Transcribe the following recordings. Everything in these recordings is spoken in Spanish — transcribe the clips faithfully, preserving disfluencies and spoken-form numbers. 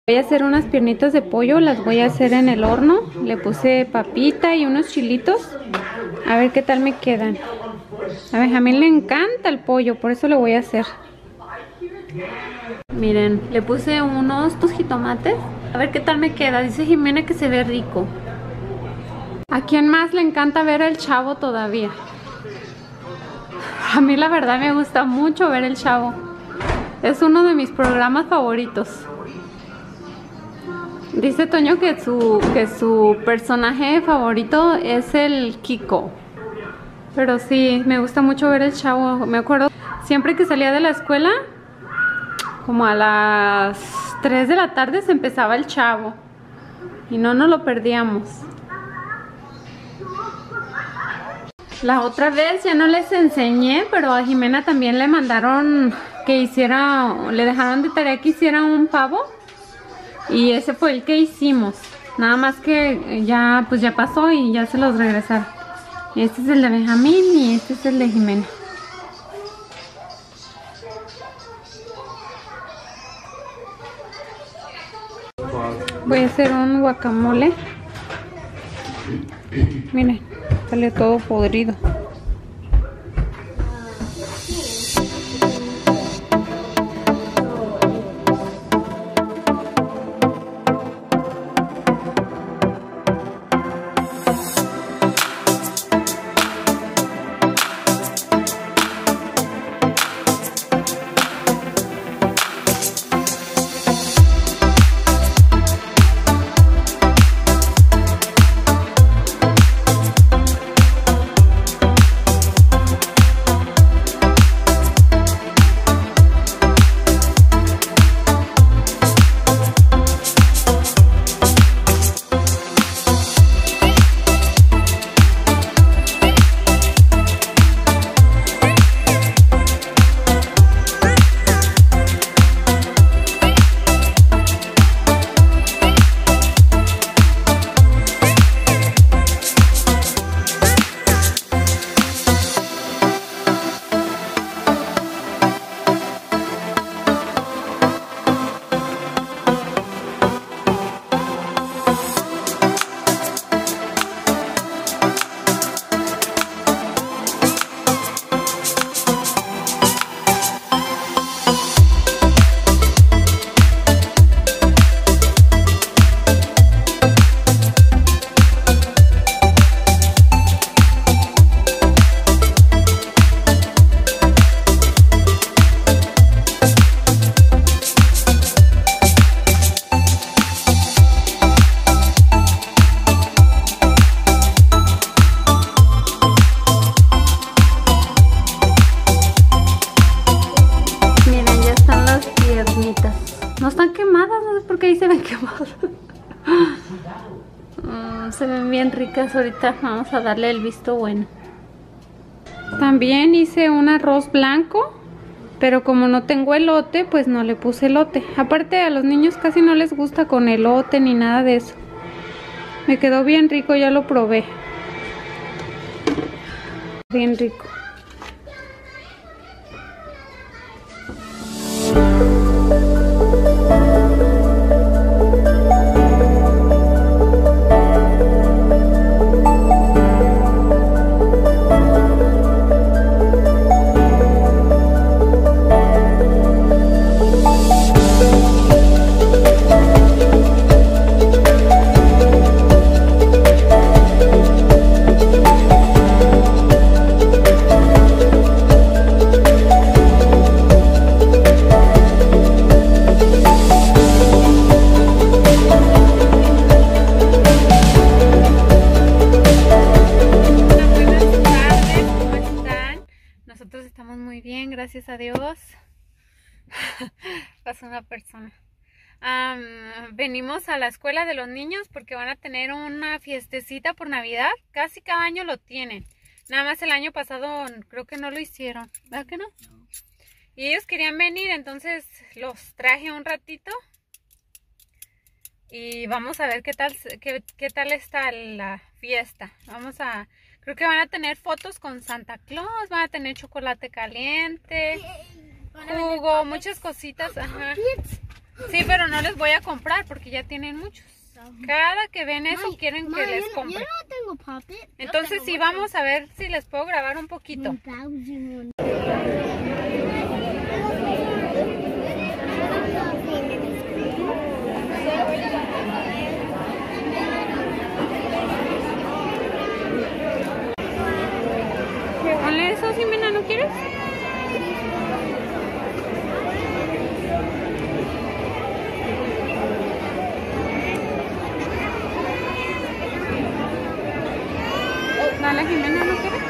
Voy a hacer unas piernitas de pollo, las voy a hacer en el horno. Le puse papita y unos chilitos. A ver qué tal me quedan. A Benjamín le encanta el pollo, por eso lo voy a hacer. Miren, le puse unos jitomates. A ver qué tal me queda. Dice Jimena que se ve rico. ¿A quién más le encanta ver El Chavo todavía? A mí la verdad me gusta mucho ver El Chavo. Es uno de mis programas favoritos. Dice Toño que su, que su personaje favorito es el Kiko. Pero sí, me gusta mucho ver El Chavo. Me acuerdo, siempre que salía de la escuela, como a las tres de la tarde se empezaba El Chavo. Y no nos lo perdíamos. La otra vez ya no les enseñé, pero a Jimena también le mandaron que hiciera, le dejaron de tarea que hiciera un pavo. Y ese fue el que hicimos. Nada más que ya, pues ya pasó y ya se los regresaron. Este es el de Benjamín y este es el de Jimena. Voy a hacer un guacamole. Miren, sale todo podrido. No están quemadas, no sé por qué ahí se ven quemadas. mm, Se ven bien ricas. Ahorita vamos a darle el visto bueno. También hice un arroz blanco, pero como no tengo elote, pues no le puse elote. Aparte a los niños casi no les gusta con elote ni nada de eso. Me quedó bien rico, ya lo probé. Bien rico. Gracias a Dios. Pasó una persona. Um, venimos a la escuela de los niños porque van a tener una fiestecita por Navidad. Casi cada año lo tienen. Nada más el año pasado creo que no lo hicieron. ¿Verdad que no? No. Y ellos querían venir, entonces los traje un ratito. Y vamos a ver qué tal, qué, qué tal está la fiesta. Vamos a... Creo que van a tener fotos con Santa Claus, van a tener chocolate caliente, jugo, muchas cositas. Ajá. Sí, pero no les voy a comprar porque ya tienen muchos. Cada que ven eso Mami, quieren mami, que les yo no- compre. Yo no tengo Pop-It. Entonces sí, vamos a ver si les puedo grabar un poquito. Ponle eso, Jimena, ¿no quieres? Dale, Jimena, ¿no quieres?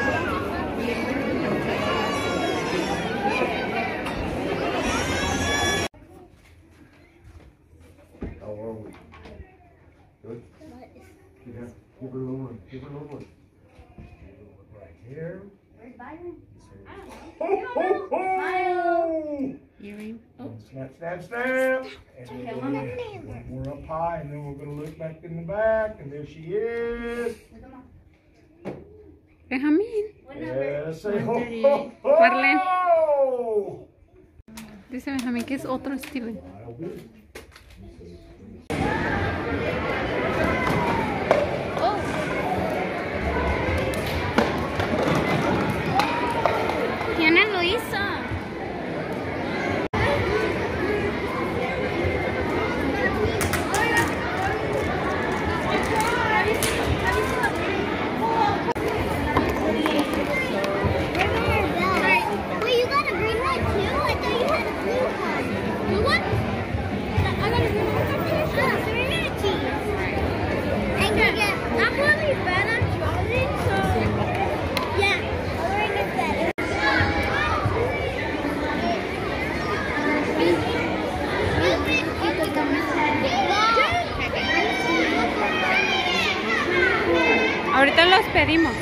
How are we? Good? Give her, give her a little one. Give her a little one. Right here. Where's Byron? Ho, ho, ho! Earring. Snap, snap, snap. And then one one more up high, and then we're gonna look back in the back, and there she is. Benjamín. Yeah, say ho, ho, ho! Marlene. Dice Benjamín que es otro Steven. ¿Quién lo hizo? Wait, you got a green one too? I thought you had a blue one. Blue one? I got a green one. Oh, three cheese. And yeah, I'm really bad at drawing, so yeah, coloring is better. Ahorita los pedimos.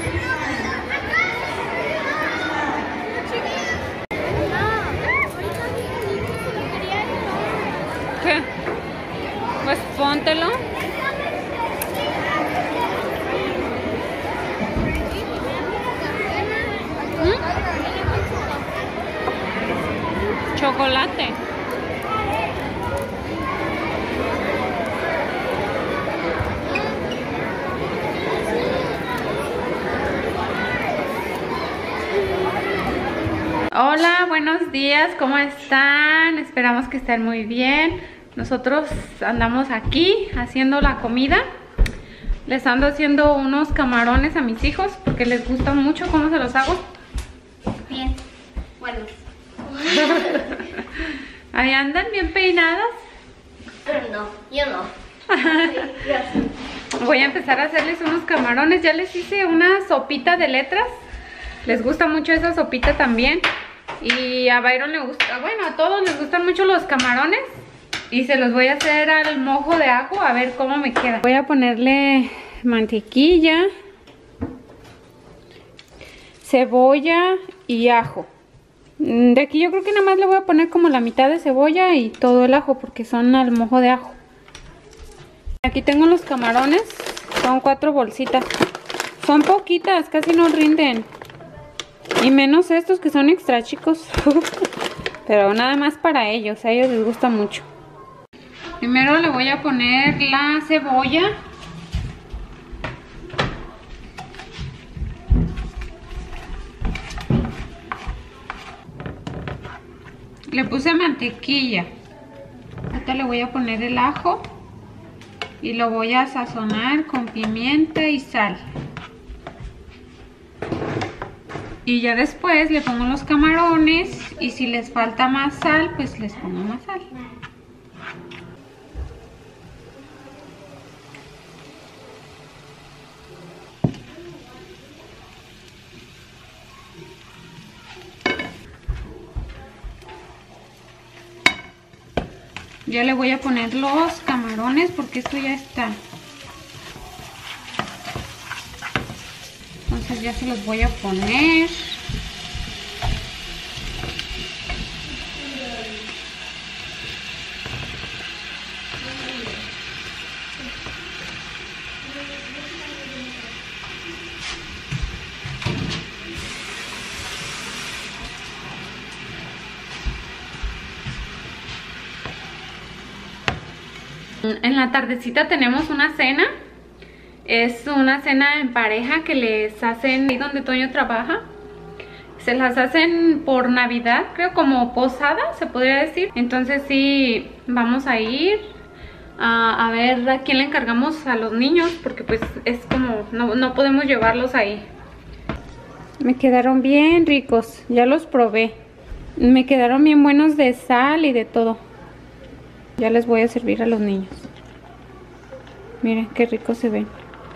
¿Qué? Pues póntelo. ¿Mm? Chocolate. Hola, buenos días, ¿cómo están? Esperamos que estén muy bien. Nosotros andamos aquí haciendo la comida. Les ando haciendo unos camarones a mis hijos porque les gusta mucho. ¿Cómo se los hago? Bien, bueno. Ahí andan bien peinadas. No, yo no. Voy a empezar a hacerles unos camarones. Ya les hice una sopita de letras. Les gusta mucho esa sopita también. Y a Byron le gusta, bueno, a todos les gustan mucho los camarones. Y se los voy a hacer al mojo de ajo, a ver cómo me queda. Voy a ponerle mantequilla, cebolla y ajo. De aquí yo creo que nada más le voy a poner como la mitad de cebolla y todo el ajo, porque son al mojo de ajo. Aquí tengo los camarones, son cuatro bolsitas. Son poquitas, casi no rinden. Y menos estos que son extra chicos. Pero nada más para ellos, a ellos les gusta mucho. Primero le voy a poner la cebolla. Le puse mantequilla. Ahorita le voy a poner el ajo. Y lo voy a sazonar con pimienta y sal. Y ya después le pongo los camarones. Y si les falta más sal, pues les pongo más sal. Ya le voy a poner los camarones porque esto ya está. Entonces ya se los voy a poner. en la tardecita tenemos una cena. Es una cena en pareja que les hacen ahí donde Toño trabaja. Se las hacen por Navidad, creo, como posada, se podría decir. Entonces sí, vamos a ir a, a ver a quién le encargamos a los niños, porque pues es como, no, no podemos llevarlos ahí. Me quedaron bien ricos, ya los probé. Me quedaron bien buenos de sal y de todo. Ya les voy a servir a los niños. Miren qué ricos se ven.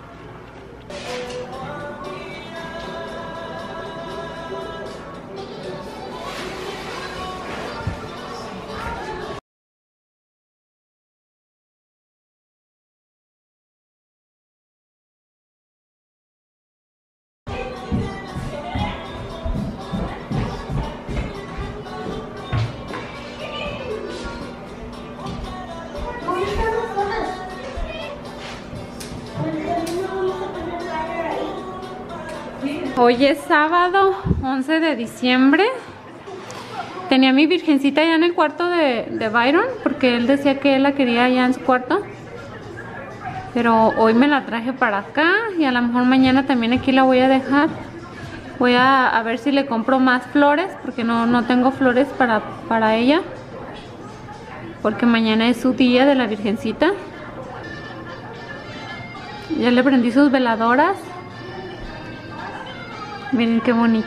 Hoy es sábado once de diciembre. Tenía mi virgencita ya en el cuarto de, de Byron, porque él decía que él la quería ya en su cuarto. Pero hoy me la traje para acá y a lo mejor mañana también aquí la voy a dejar. Voy a, a ver si le compro más flores, porque no, no tengo flores para, para ella. Porque mañana es su día de la virgencita. Ya le prendí sus veladoras. Miren qué bonita.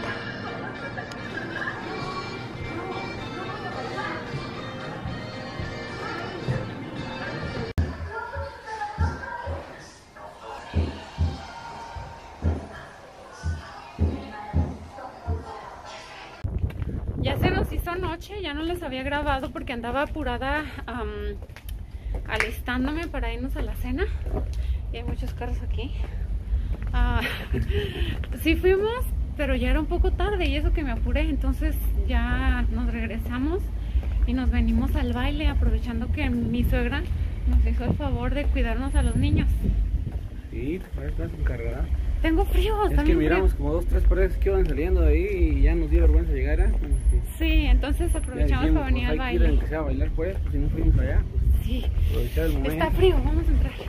Ya se nos hizo noche, ya no les había grabado porque andaba apurada um, alistándome para irnos a la cena. Y hay muchos carros aquí. Uh, sí fuimos, pero ya era un poco tarde y eso que me apuré, entonces ya nos regresamos y nos venimos al baile, aprovechando que mi suegra nos hizo el favor de cuidarnos a los niños. Sí, te parece que estás encargada. Tengo frío. Es que miramos frío. Como dos, tres paredes que iban saliendo de ahí y ya nos dio vergüenza llegar, ¿eh? Sí, entonces aprovechamos dijimos, para venir pues, al baile. Hay que ir a, que sea a bailar pues, pues si no fuimos allá. Pues, sí, aprovechar el momento. Está frío, vamos a entrar.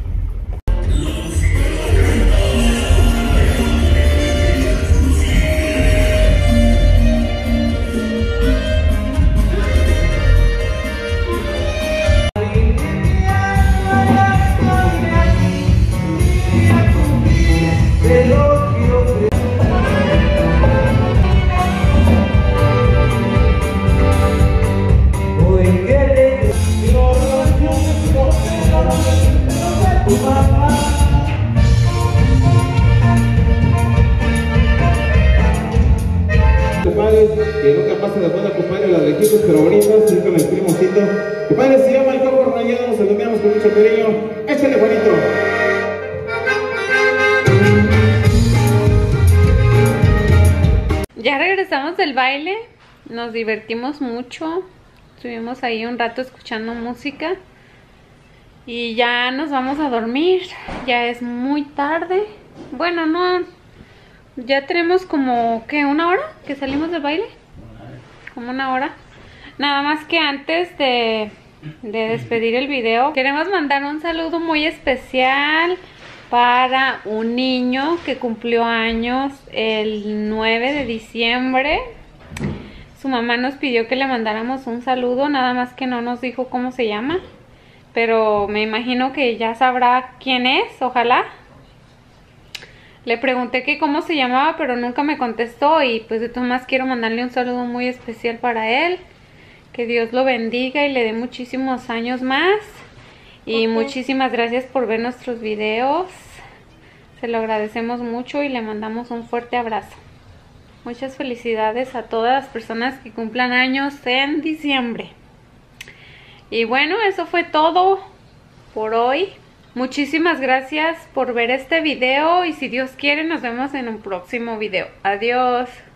Que nunca pasa de moda, compadre, las lejitas pero bonitas, siempre les primosito. Compadre, se llama el Coco Rayado, nos saludamos con mucho cariño. Échale, Juanito. Ya regresamos del baile, nos divertimos mucho, estuvimos ahí un rato escuchando música y ya nos vamos a dormir, ya es muy tarde. Bueno, no, ya tenemos como, ¿qué? ¿Una hora que salimos del baile? Como una hora. Nada más que antes de, de despedir el video, queremos mandar un saludo muy especial para un niño que cumplió años el nueve de diciembre. Su mamá nos pidió que le mandáramos un saludo, nada más que no nos dijo cómo se llama, pero me imagino que ya sabrá quién es, ojalá. Le pregunté que cómo se llamaba, pero nunca me contestó y pues de todas maneras quiero mandarle un saludo muy especial para él. Que Dios lo bendiga y le dé muchísimos años más. Y okay. Muchísimas gracias por ver nuestros videos. Se lo agradecemos mucho y le mandamos un fuerte abrazo. Muchas felicidades a todas las personas que cumplan años en diciembre. Y bueno, eso fue todo por hoy. Muchísimas gracias por ver este video y si Dios quiere nos vemos en un próximo video. Adiós.